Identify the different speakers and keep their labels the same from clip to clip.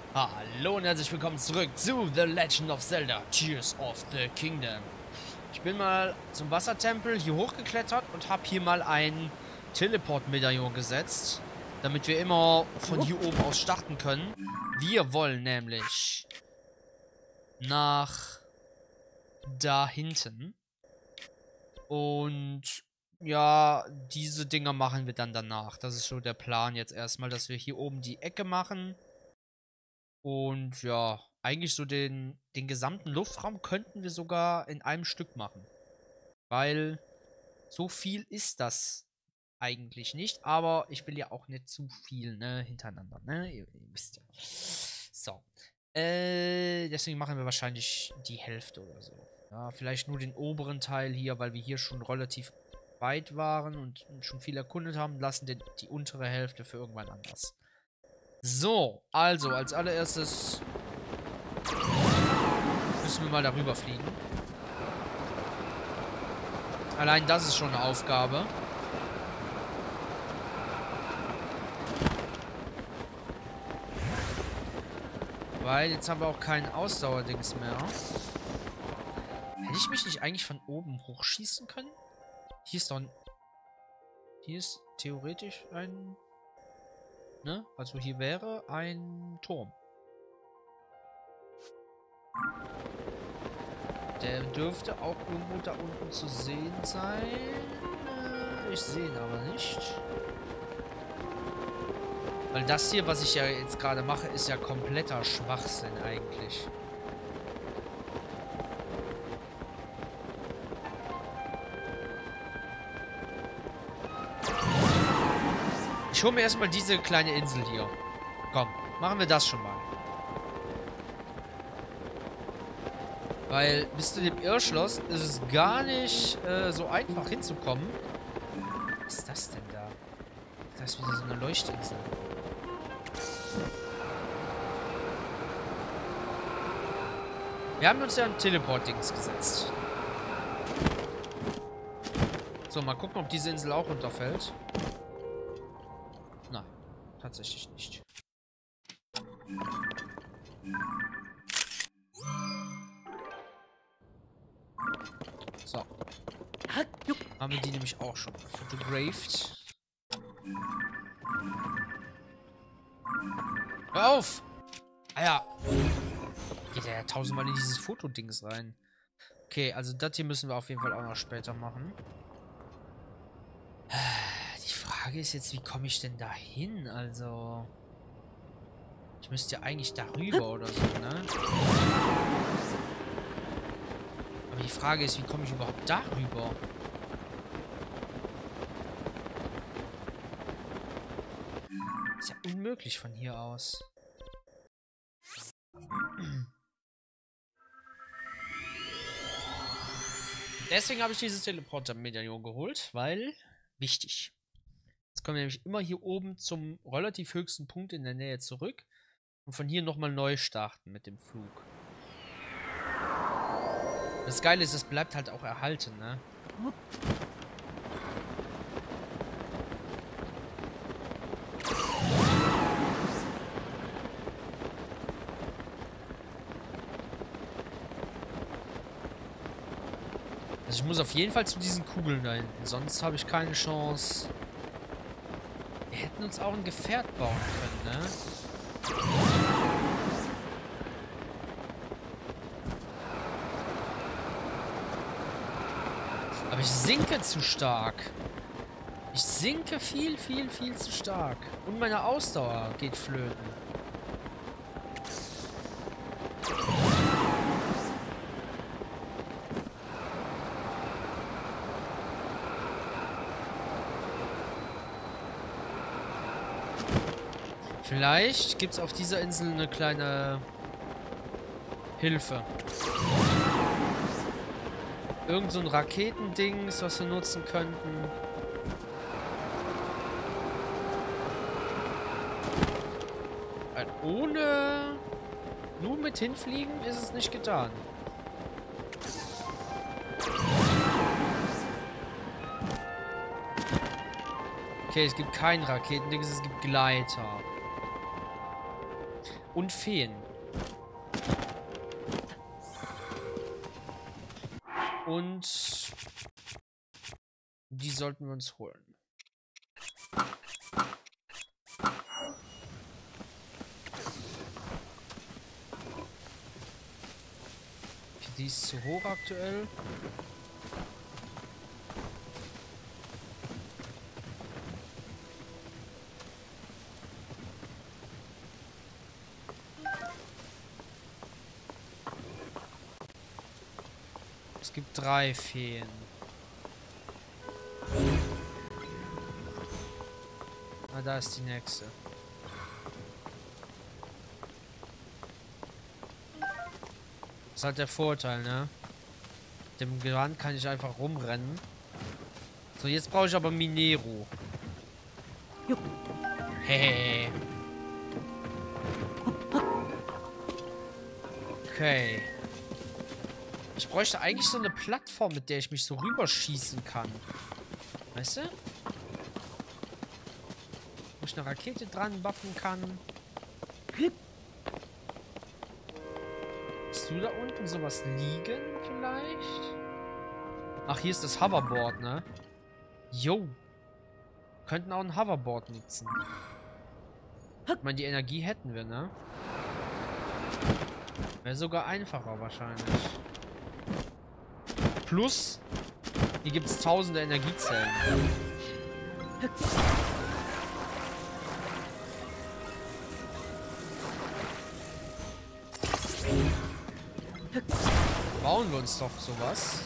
Speaker 1: Hallo und herzlich willkommen zurück zu The Legend of Zelda Tears of the Kingdom. Ich bin mal zum Wassertempel hier hochgeklettert und habe hier mal ein Teleport-Medaillon gesetzt, damit wir immer von hier oben aus starten können. Wir wollen nämlich nach da hinten. Und ja, diese Dinger machen wir dann danach. Das ist so der Plan jetzt erstmal, dass wir hier oben die Ecke machen. Und ja, eigentlich so den gesamten Luftraum könnten wir sogar in einem Stück machen. Weil so viel ist das eigentlich nicht. Aber ich will ja auch nicht zu viel, ne, hintereinander, ne? Ihr wisst ja. So. Deswegen machen wir wahrscheinlich die Hälfte oder so. Ja, vielleicht nur den oberen Teil hier, weil wir hier schon relativ weit waren und schon viel erkundet haben. Lassen die untere Hälfte für irgendwann anders. So, also als allererstes müssen wir mal darüber fliegen. Allein das ist schon eine Aufgabe. Weil jetzt haben wir auch kein Ausdauerdings mehr. Hätte ich mich nicht eigentlich von oben hochschießen können? Hier ist doch ein... Hier ist theoretisch ein... Ne? Also hier wäre ein Turm. Der dürfte auch irgendwo da unten zu sehen sein. Ich sehe ihn aber nicht. Weil das hier, was ich ja jetzt gerade mache, ist ja kompletter Schwachsinn eigentlich. Ich hole mir erstmal diese kleine Insel hier. Komm, machen wir das schon mal. Weil bis zu dem Irrschloss ist es gar nicht so einfach hinzukommen. Was ist das denn da? Da ist wieder so eine Leuchtinsel. Wir haben uns ja ein Teleport-Dings gesetzt. So, mal gucken, ob diese Insel auch runterfällt. Nein, tatsächlich nicht. So. Haben wir die nämlich auch schon photographed. Hör auf! Ah ja. Geht ja tausendmal in dieses Fotodings rein. Okay, also das hier müssen wir auf jeden Fall auch noch später machen. Die Frage ist jetzt, wie komme ich denn da hin? Also... Ich müsste ja eigentlich darüber oder so, ne? Aber die Frage ist, wie komme ich überhaupt darüber? Ist ja unmöglich von hier aus. Deswegen habe ich dieses Teleporter-Medaillon geholt, weil... Wichtig. Jetzt kommen wir nämlich immer hier oben zum relativ höchsten Punkt in der Nähe zurück. Und von hier nochmal neu starten mit dem Flug. Das Geile ist, es bleibt halt auch erhalten, ne? Also ich muss auf jeden Fall zu diesen Kugeln da hinten, sonst habe ich keine Chance. Wir hätten uns auch ein Gefährt bauen können, ne? Aber ich sinke zu stark. Ich sinke viel zu stark. Und meine Ausdauer geht flöten. Vielleicht gibt es auf dieser Insel eine kleine Hilfe. Irgend so ein Raketendings, was wir nutzen könnten. Weil ohne... Nur mit hinfliegen ist es nicht getan. Okay, es gibt kein Raketendings, es gibt Gleiter. Und Feen. Und die sollten wir uns holen. Die ist zu hoch aktuell. Es gibt 3 Feen. Ah, da ist die nächste. Das ist halt der Vorteil, ne? Mit dem Gewand kann ich einfach rumrennen. So, jetzt brauche ich aber Minero. Hey. Okay. Ich bräuchte eigentlich so eine Plattform, mit der ich mich so rüberschießen kann. Weißt du? Wo ich eine Rakete dran bappen kann. Hast du da unten sowas liegen vielleicht? Ach, hier ist das Hoverboard, ne? Jo. Könnten auch ein Hoverboard nutzen. Ich meine, die Energie hätten wir, ne? Wäre sogar einfacher wahrscheinlich. Plus, hier gibt es tausende Energiezellen. Bauen wir uns doch sowas.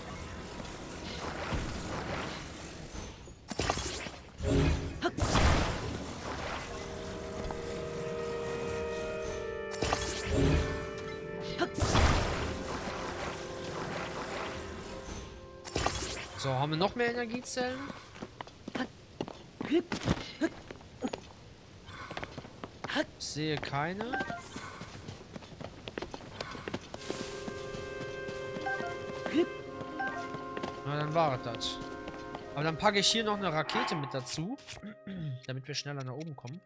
Speaker 1: So, haben wir noch mehr Energiezellen? Ich sehe keine. Na, dann war es das. Aber dann packe ich hier noch eine Rakete mit dazu, damit wir schneller nach oben kommen.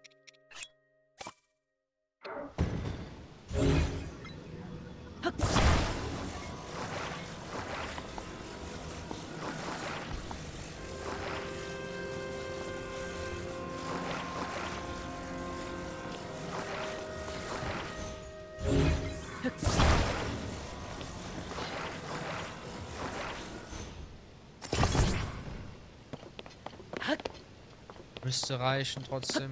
Speaker 1: Müsste reichen trotzdem.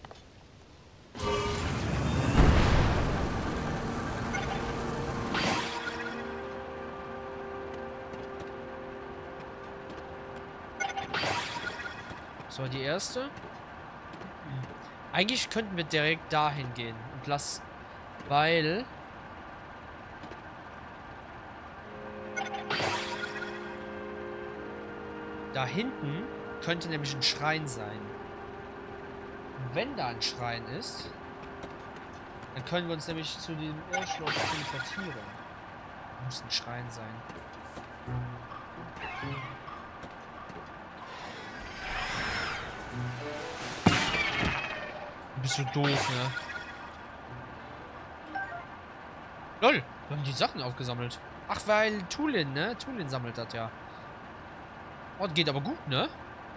Speaker 1: So, die erste. Eigentlich könnten wir direkt dahin gehen und weil da hinten könnte nämlich ein Schrein sein. Und wenn da ein Schrein ist, dann können wir uns nämlich zu dem Erdschloss teleportieren. Muss ein Schrein sein. Du bist so doof, ne? Lol, wir haben die Sachen aufgesammelt. Ach, weil Tulin, ne? Tulin sammelt das ja. Oh, das geht aber gut, ne?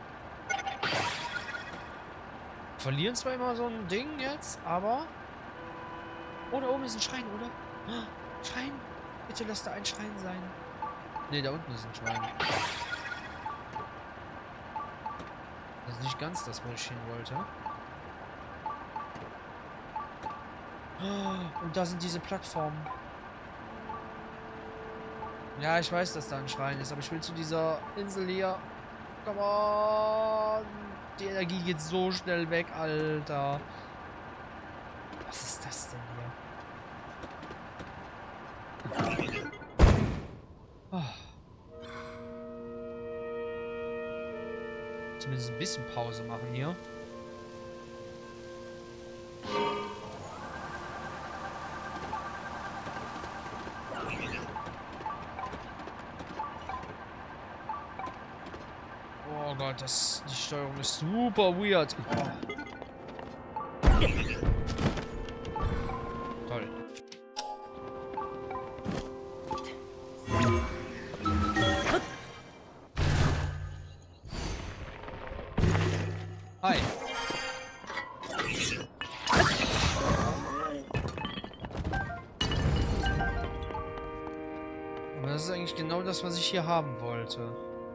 Speaker 1: Verlieren zwar immer so ein Ding jetzt, aber... Oh, da oben ist ein Schrein, oder? Oh, Schrein! Bitte lass da ein Schrein sein. Ne, da unten ist ein Schrein. Das ist nicht ganz das, wo ich hin wollte. Oh, und da sind diese Plattformen. Ja, ich weiß, dass da ein Schrein ist, aber ich will zu dieser Insel hier. Come on! Die Energie geht so schnell weg, Alter. Was ist das denn hier? Oh. Zumindest ein bisschen Pause machen hier. Oh Gott, die Steuerung ist super weird. Oh. eigentlich genau das, was ich hier haben wollte.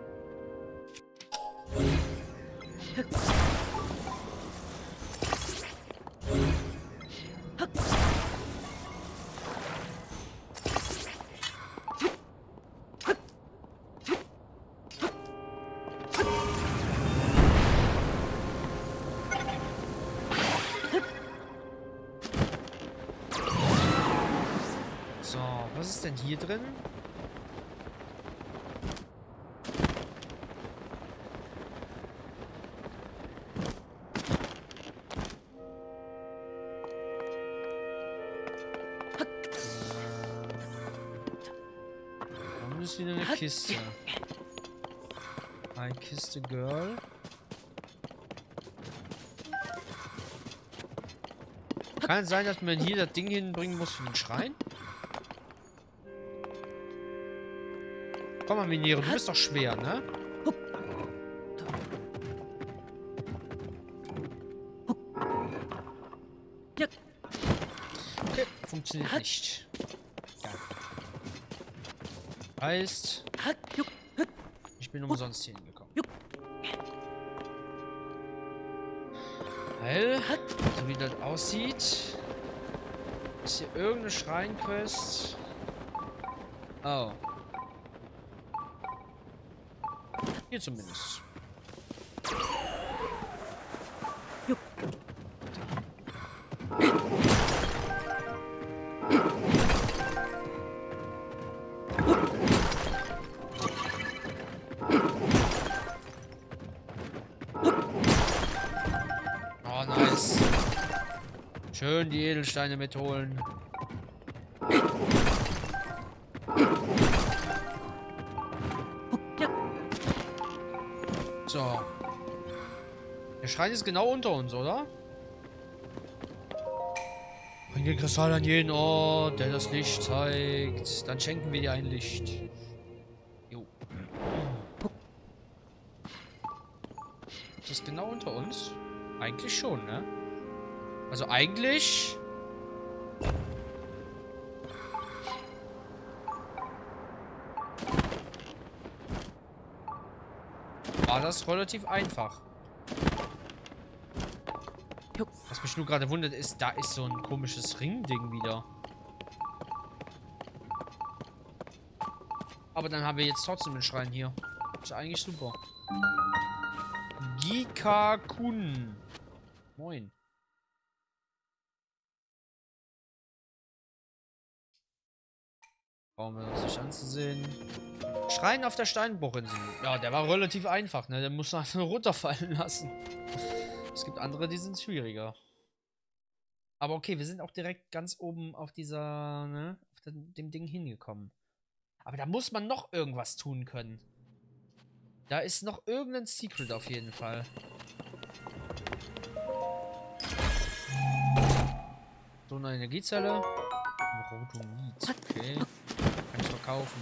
Speaker 1: So, was ist denn hier drin? Warum ist wieder eine Kiste? Eine Kiste, Girl. Kann es sein, dass man hier das Ding hinbringen muss für den Schrein? Komm mal, Miniere, du bist doch schwer, ne? Okay, funktioniert nicht. Ja. Heißt, ich bin umsonst hier hingekommen. Weil, so wie das aussieht, ist hier irgendeine Schreinquest. Oh. Hier zumindest. Oh, nice. Schön die Edelsteine mitholen. So. Der Schrein ist genau unter uns, oder? Bring den Kristall an jeden Ort, der das Licht zeigt. Dann schenken wir dir ein Licht. Jo. Ist das genau unter uns? Eigentlich schon, ne? Also eigentlich... war das relativ einfach. Was mich nur gerade wundert ist, da ist so ein komisches Ringding wieder. Aber dann haben wir jetzt trotzdem den Schrein hier. Ist eigentlich super. Gika-kun. Moin. Brauchen wir das nicht anzusehen. Schrein auf der Steinbruchinsel. Ja, der war relativ einfach, ne? Der muss einfach nur runterfallen lassen. Es gibt andere, die sind schwieriger. Aber okay, wir sind auch direkt ganz oben auf dieser, ne? Auf dem Ding hingekommen. Aber da muss man noch irgendwas tun können. Da ist noch irgendein Secret auf jeden Fall. So eine Energiezelle. Rotomid. Okay. Kann ich verkaufen.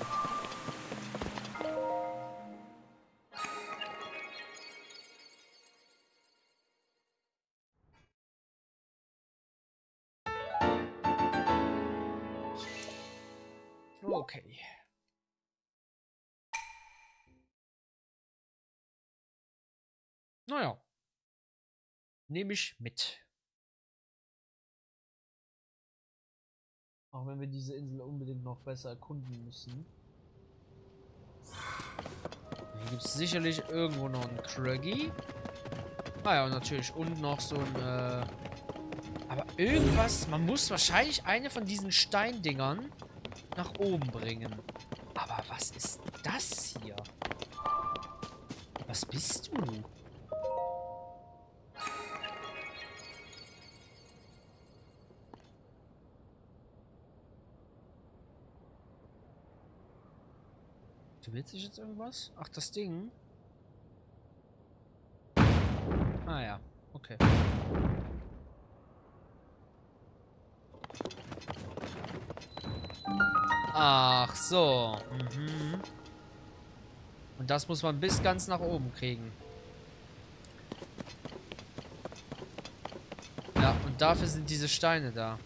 Speaker 1: Okay. Naja. Nehme ich mit. Auch wenn wir diese Insel unbedingt noch besser erkunden müssen. Hier gibt es sicherlich irgendwo noch einen Craggy. Ah ja, und natürlich. Und noch so ein... aber irgendwas... Man muss wahrscheinlich eine von diesen Steindingern nach oben bringen. Aber was ist das hier? Was bist du? Du willst dich jetzt irgendwas? Ach, das Ding? Ah ja, okay. Ach so. Mhm. Und das muss man bis ganz nach oben kriegen. Ja, und dafür sind diese Steine da.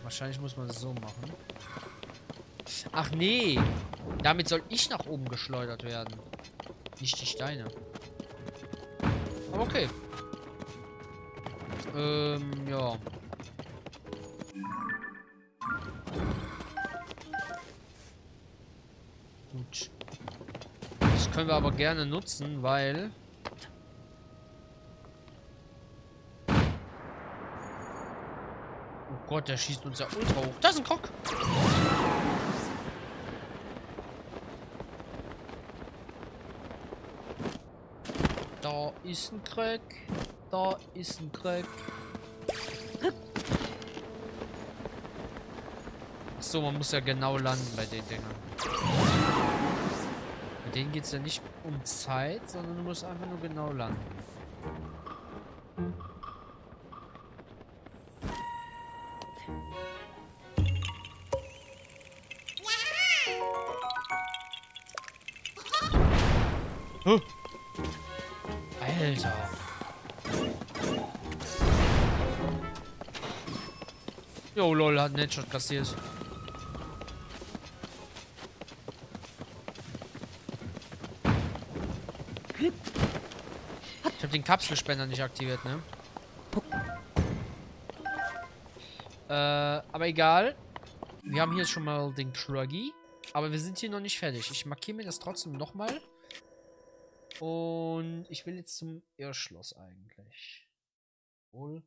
Speaker 1: Wahrscheinlich muss man es so machen. Ach nee. Damit soll ich nach oben geschleudert werden. Nicht die Steine. Aber okay. Ja. Gut. Das können wir aber gerne nutzen, weil... Oh Gott, der schießt uns ja ultra hoch. Da ist ein Krog! Da ist ein Krog. Da ist ein Krog. So, man muss ja genau landen bei den Dingern. Bei denen geht es ja nicht um Zeit, sondern du musst einfach nur genau landen. Huh. Alter. Jo, lol, hat einen Headshot kassiert. Ich habe den Kapselspender nicht aktiviert, ne? Aber egal. Wir haben hier schon mal den Kruggy. Aber wir sind hier noch nicht fertig. Ich markiere mir das trotzdem nochmal. Und ich will jetzt zum Irrschloss eigentlich. Wohl.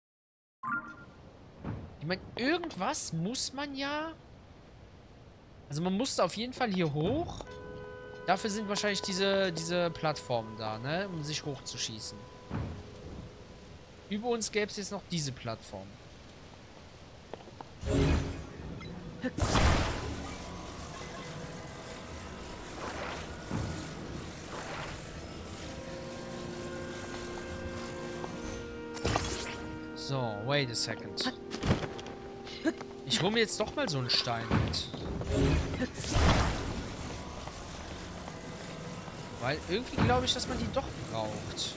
Speaker 1: Ich meine, irgendwas muss man ja... Also man musste auf jeden Fall hier hoch. Dafür sind wahrscheinlich diese Plattformen da, ne? Um sich hochzuschießen. Über uns gäbe es jetzt noch diese Plattform. So, wait a second. Ich hole mir jetzt doch mal so einen Stein mit. Weil irgendwie glaube ich, dass man die doch braucht.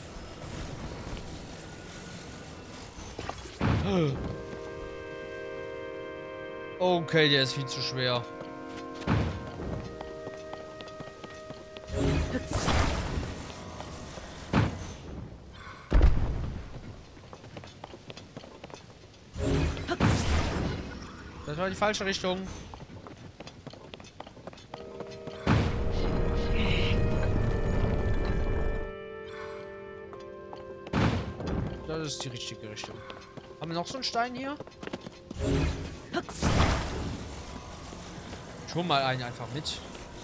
Speaker 1: Okay, der ist viel zu schwer. Das war die falsche Richtung. Das ist die richtige Richtung. Haben wir noch so einen Stein hier? Ich hol mal einen einfach mit.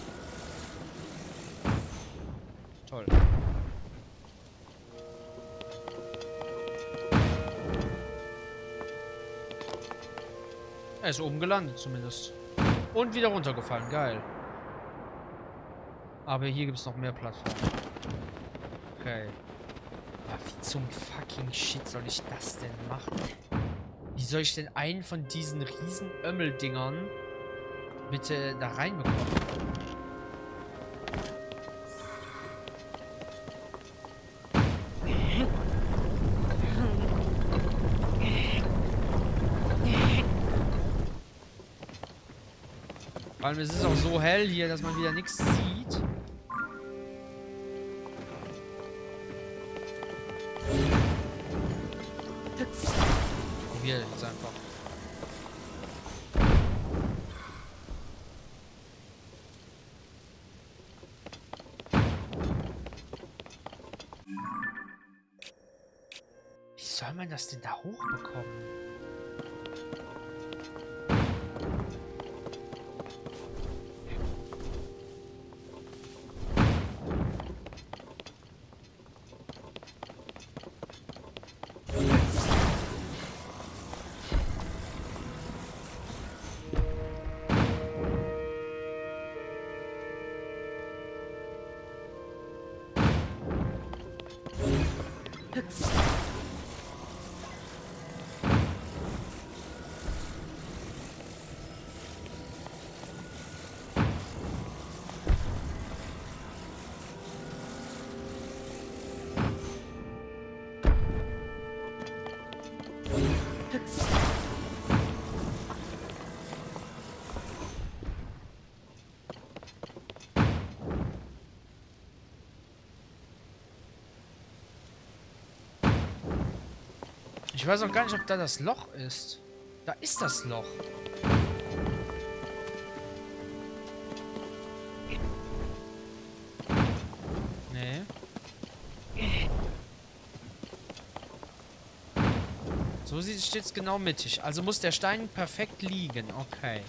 Speaker 1: Toll. Er ist oben gelandet zumindest. Und wieder runtergefallen. Geil. Aber hier gibt es noch mehr Plattformen. Okay. Aber wie zum fucking Shit soll ich das denn machen? Wie soll ich denn einen von diesen riesen Ömmeldingern bitte da reinbekommen? Vor allem es ist auch so hell hier, dass man wieder nichts sieht. Probier jetzt einfach. Wie soll man das denn da hochbekommen? Ich weiß auch gar nicht, ob da das Loch ist. Da ist das Loch. Nee. So steht es genau mittig. Also muss der Stein perfekt liegen. Okay.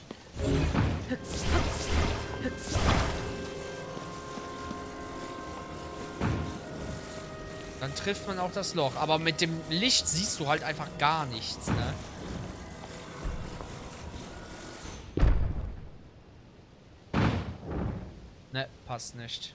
Speaker 1: Dann trifft man auch das Loch. Aber mit dem Licht siehst du halt einfach gar nichts, ne? Ne, passt nicht.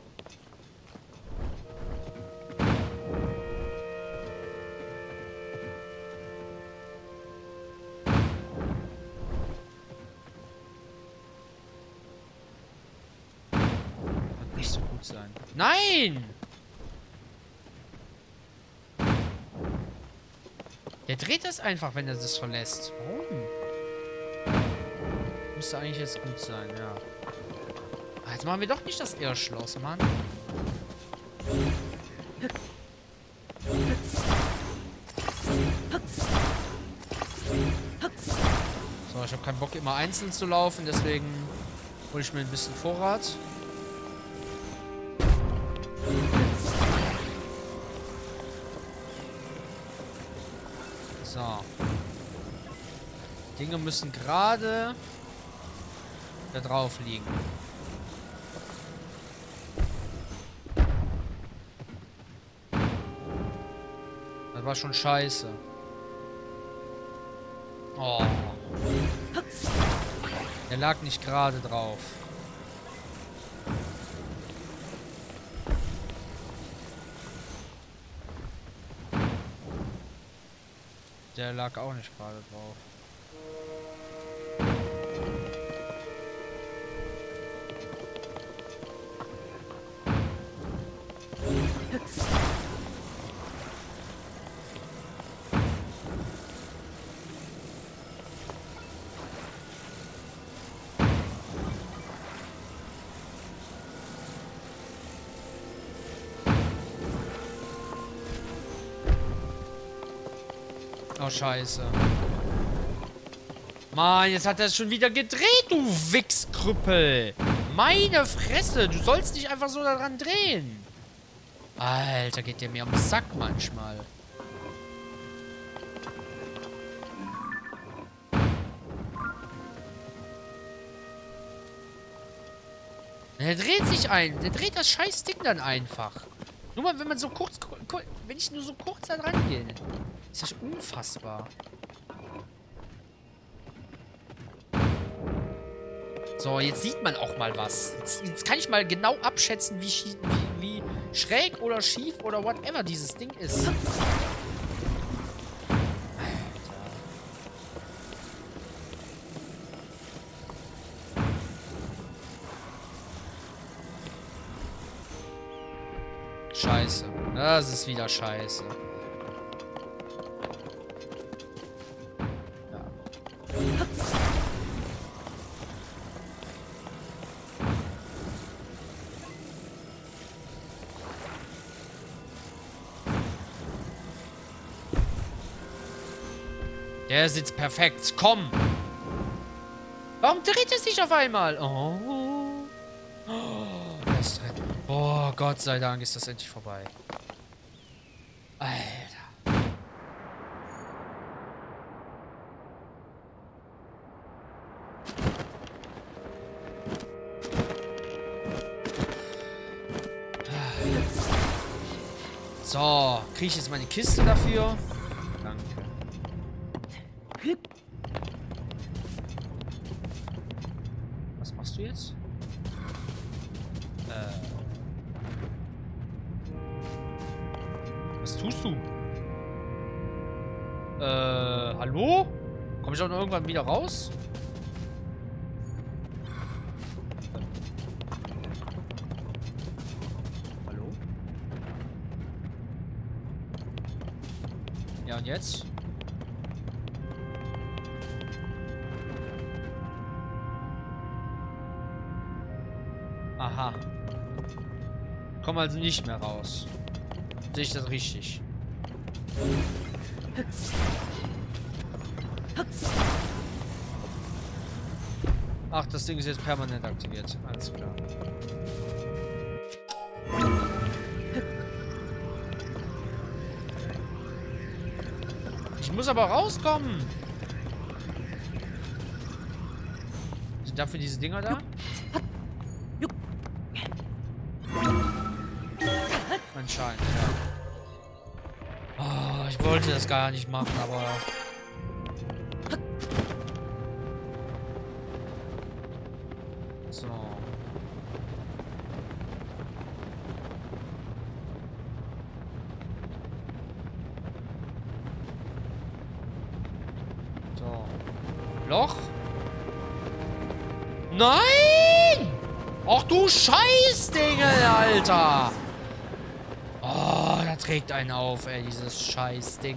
Speaker 1: Wird nicht so gut sein. Nein! Der dreht das einfach, wenn er das verlässt. Warum? Müsste eigentlich jetzt gut sein, ja. Ah, jetzt machen wir doch nicht das Irrschloss, Mann. So, ich habe keinen Bock, immer einzeln zu laufen, deswegen hole ich mir ein bisschen Vorrat. So. Dinge müssen gerade da drauf liegen. Das war schon scheiße. Oh. Der lag nicht gerade drauf. Der lag auch nicht gerade drauf. Oh, scheiße. Mann, jetzt hat er es schon wieder gedreht, du Wichskrüppel. Meine Fresse, du sollst nicht einfach so daran drehen. Alter, geht der mir am Sack manchmal. Der dreht sich ein. Der dreht das scheiß Ding dann einfach. Nur mal, wenn man so kurz... Wenn ich nur so kurz da dran gehe. Ist das unfassbar. So, jetzt sieht man auch mal was. Jetzt kann ich mal genau abschätzen, wie schräg oder schief oder whatever dieses Ding ist. Scheiße. Das ist wieder scheiße. Ja. Der sitzt perfekt. Komm! Warum dreht es sich auf einmal? Oh. Oh, Gott sei Dank ist das endlich vorbei. Alter. So, kriege ich jetzt meine Kiste dafür? Danke. Was machst du jetzt? Was tust du? Hallo? Komm ich auch noch irgendwann wieder raus? Hallo? Ja, und jetzt? Aha. Komm also nicht mehr raus. Sehe ich das richtig? Ach, das Ding ist jetzt permanent aktiviert. Alles klar. Ich muss aber rauskommen. Sind dafür diese Dinger da? Anscheinend, ja. Oh, ich wollte das gar nicht machen, aber... So. So. Loch? Nein! Ach du Scheißdinge, Alter! Oh, da trägt einen auf, ey, dieses Scheißding.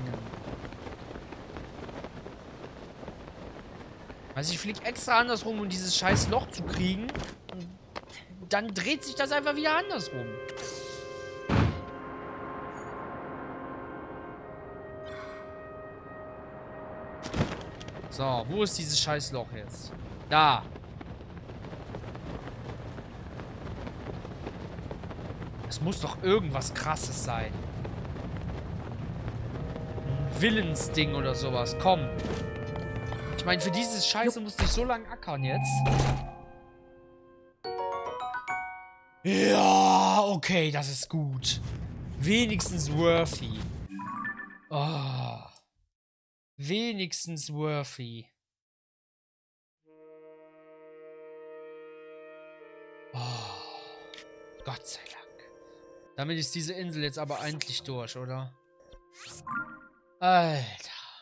Speaker 1: Also ich flieg extra andersrum, um dieses scheiß Loch zu kriegen. Und dann dreht sich das einfach wieder andersrum. So, wo ist dieses scheiß Loch jetzt? Da. Es muss doch irgendwas Krasses sein. Ein Willensding oder sowas. Komm. Ich meine, für dieses Scheiße musste ich so lange ackern jetzt. Ja, okay, das ist gut. Wenigstens worthy. Oh. Wenigstens worthy. Oh. Gott sei Dank. Damit ist diese Insel jetzt aber endlich durch, oder? Alter.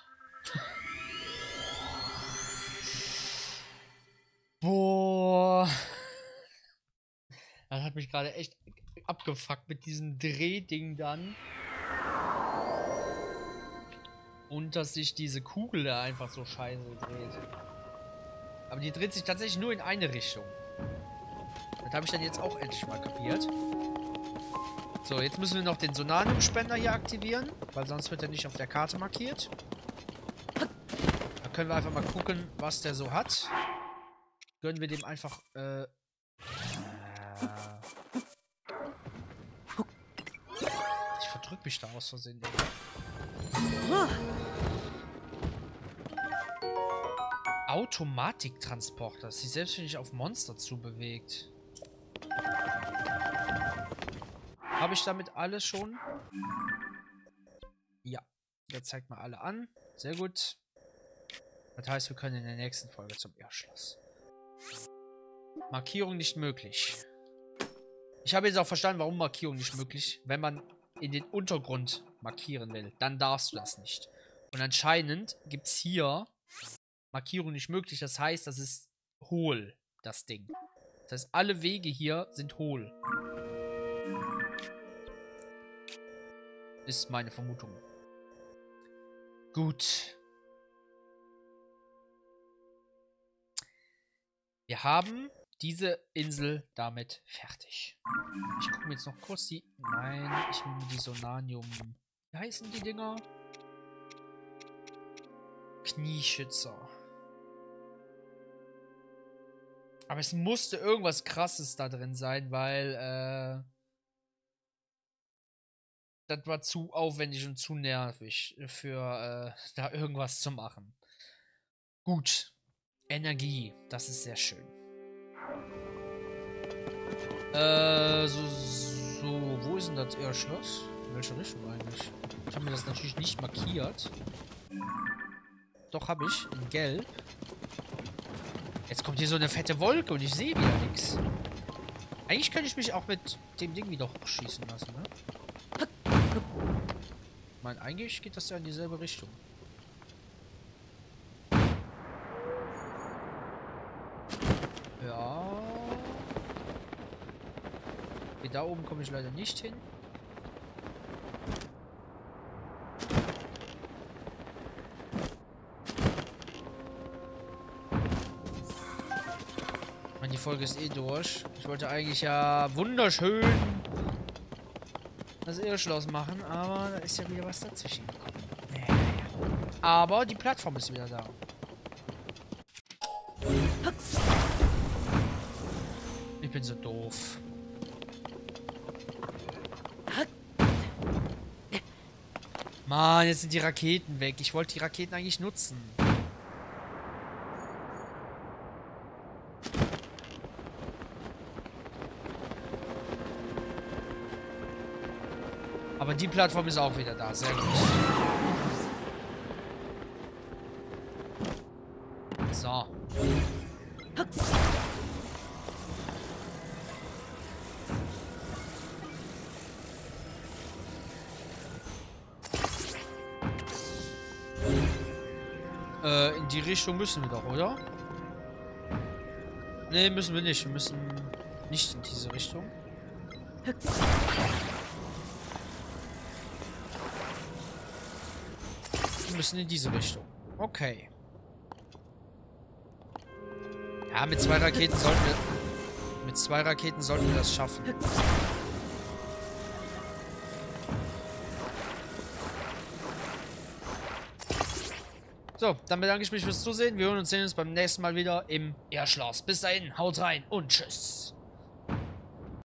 Speaker 1: Boah. Das hat mich gerade echt abgefuckt mit diesem Drehding dann. Und dass sich diese Kugel da einfach so scheiße dreht. Aber die dreht sich tatsächlich nur in eine Richtung. Das habe ich dann jetzt auch endlich mal kapiert. So, jetzt müssen wir noch den Sonanium-Spender hier aktivieren, weil sonst wird er nicht auf der Karte markiert. Da können wir einfach mal gucken, was der so hat. Gönnen wir dem einfach, ich verdrück mich da aus Versehen. Automatiktransporter, das sich selbstständig auf Monster zubewegt. Habe ich damit alles schon? Ja. Der zeigt mal alle an. Sehr gut. Das heißt, wir können in der nächsten Folge zum Irrschloss. Markierung nicht möglich. Ich habe jetzt auch verstanden, warum Markierung nicht möglich. Wenn man in den Untergrund markieren will, dann darfst du das nicht. Und anscheinend gibt es hier Markierung nicht möglich. Das heißt, das ist hohl, das Ding. Das heißt, alle Wege hier sind hohl. Ist meine Vermutung. Gut. Wir haben diese Insel damit fertig. Ich gucke mir jetzt noch kurz die... Nein, ich will mir die Sonanium... Wie heißen die Dinger? Knieschützer. Aber es musste irgendwas Krasses da drin sein, weil, das war zu aufwendig und zu nervig für, da irgendwas zu machen. Gut. Energie. Das ist sehr schön. Wo ist denn das Irrschloss? In welche Richtung eigentlich? Ich habe mir das natürlich nicht markiert. Doch, habe ich. In Gelb. Jetzt kommt hier so eine fette Wolke und ich sehe wieder nichts. Eigentlich könnte ich mich auch mit dem Ding wieder hochschießen lassen, ne? Ich meine, eigentlich geht das ja in dieselbe Richtung. Ja. Okay, da oben komme ich leider nicht hin. Die Folge ist eh durch. Ich wollte eigentlich ja wunderschön das Irrschloss machen, aber da ist ja wieder was dazwischen gekommen. Aber die Plattform ist wieder da. Ich bin so doof. Mann, jetzt sind die Raketen weg. Ich wollte die Raketen eigentlich nutzen. Aber die Plattform ist auch wieder da. Sehr gut. So. In die Richtung müssen wir doch, oder? Ne, müssen wir nicht. Wir müssen nicht in diese Richtung. Wir müssen in diese Richtung. Okay. Ja, mit 2 Raketen sollten wir... Mit 2 Raketen sollten wir das schaffen. So, dann bedanke ich mich fürs Zusehen. Wir hören und sehen uns beim nächsten Mal wieder im Erdschloss. Bis dahin, haut rein und tschüss.